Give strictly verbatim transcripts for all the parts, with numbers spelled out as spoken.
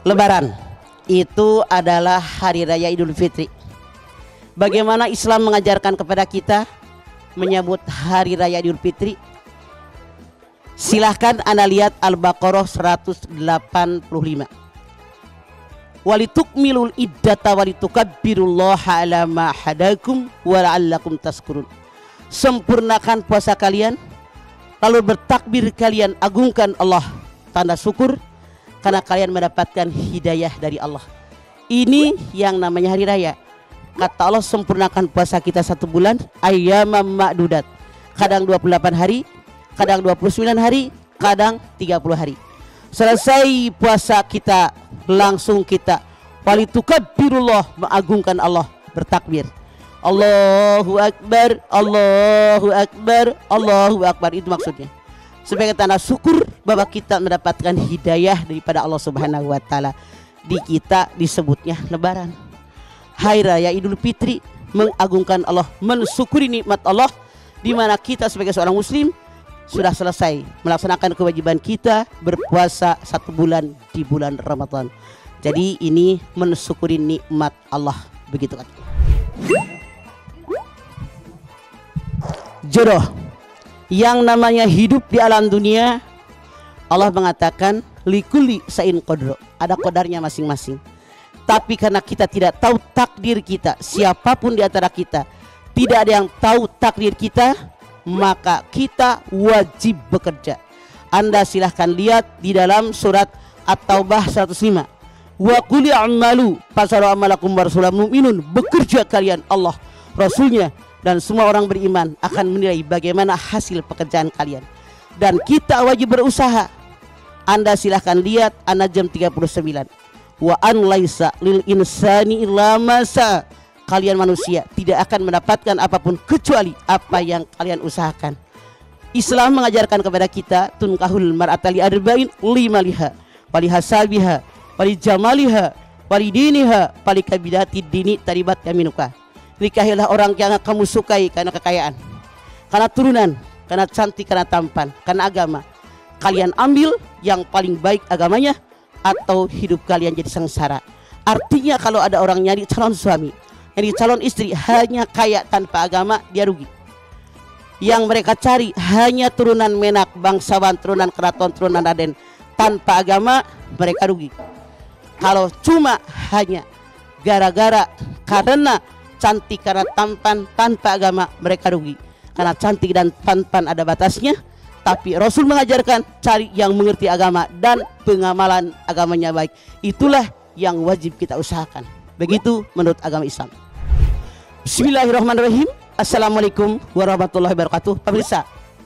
Lebaran itu adalah hari raya Idul Fitri. Bagaimana Islam mengajarkan kepada kita menyambut hari raya Idul Fitri? Silahkan Anda lihat Al-Baqarah seratus delapan puluh lima. Walitukmilul iddata walitukabbirullaha ala ma hadakum wa la'allakum tashkurun. Sempurnakan puasa kalian, lalu bertakbir kalian, agungkan Allah, tanda syukur karena kalian mendapatkan hidayah dari Allah. Ini yang namanya hari raya. Kata Allah, sempurnakan puasa kita satu bulan, ayyamam ma'dudat. Kadang dua puluh delapan hari, kadang dua puluh sembilan hari, kadang tiga puluh hari. Selesai puasa kita, langsung kita walitukabbirullah, mengagungkan Allah, bertakbir. Allahu Akbar, Allahu Akbar, Allahu Akbar. Itu maksudnya sebagai tanda syukur bahwa kita mendapatkan hidayah daripada Allah Subhanahu wa taala. Di kita disebutnya lebaran. Hari raya Idul Fitri mengagungkan Allah, mensyukuri nikmat Allah, di mana kita sebagai seorang muslim sudah selesai melaksanakan kewajiban kita berpuasa satu bulan di bulan Ramadan. Jadi ini mensyukuri nikmat Allah, begitu kan. Jodoh, yang namanya hidup di alam dunia, Allah mengatakan likulli sa'in qadro, ada qadarnya masing-masing. Tapi karena kita tidak tahu takdir kita, siapapun di antara kita tidak ada yang tahu takdir kita, maka kita wajib bekerja. Anda silahkan lihat di dalam surat At-Taubah seratus lima. Wa qul i'malu fasaru amalakum warasulam mu'minun. Bekerja kalian, Allah, Rasulnya, dan semua orang beriman akan menilai bagaimana hasil pekerjaan kalian. Dan kita wajib berusaha. Anda silahkan lihat An-Najm tiga puluh sembilan. Wa an laisa lil insani illa ma sa. Kalian manusia tidak akan mendapatkan apapun kecuali apa yang kalian usahakan. Islam mengajarkan kepada kita tunkahul mar'atali arba'in lima liha wali hasabiha wali jamaliha wali diniha wali kabidati dini taribat yaminuka. Nikahilah orang yang kamu sukai karena kekayaan, karena turunan, karena cantik, karena tampan, karena agama. Kalian ambil yang paling baik agamanya, atau hidup kalian jadi sengsara. Artinya kalau ada orang nyari calon suami, nyari calon istri hanya kaya tanpa agama, dia rugi. Yang mereka cari hanya turunan Menak, bangsawan, turunan keraton, turunan Raden, tanpa agama, mereka rugi. Kalau cuma hanya gara-gara karena cantik, karena tampan, tanpa agama, mereka rugi. Karena cantik dan tampan ada batasnya, tapi Rasul mengajarkan cari yang mengerti agama dan pengamalan agamanya baik. Itulah yang wajib kita usahakan. Begitu menurut agama Islam. Bismillahirrahmanirrahim. Assalamualaikum warahmatullahi wabarakatuh. Pemirsa,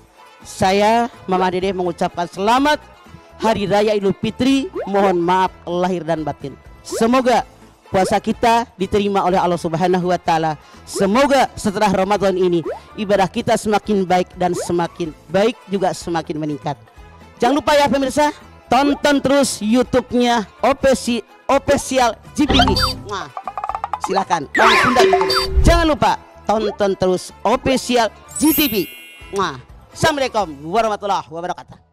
saya Mama Dede mengucapkan selamat Hari Raya Idul Fitri. Mohon maaf lahir dan batin. Semoga puasa kita diterima oleh Allah Subhanahu wa taala. Semoga setelah Ramadan ini ibadah kita semakin baik dan semakin baik juga semakin meningkat. Jangan lupa ya pemirsa, tonton terus YouTube-nya Official G P T. Nah, silakan. Jangan lupa tonton terus Official G T V. Nah, assalamualaikum warahmatullahi wabarakatuh.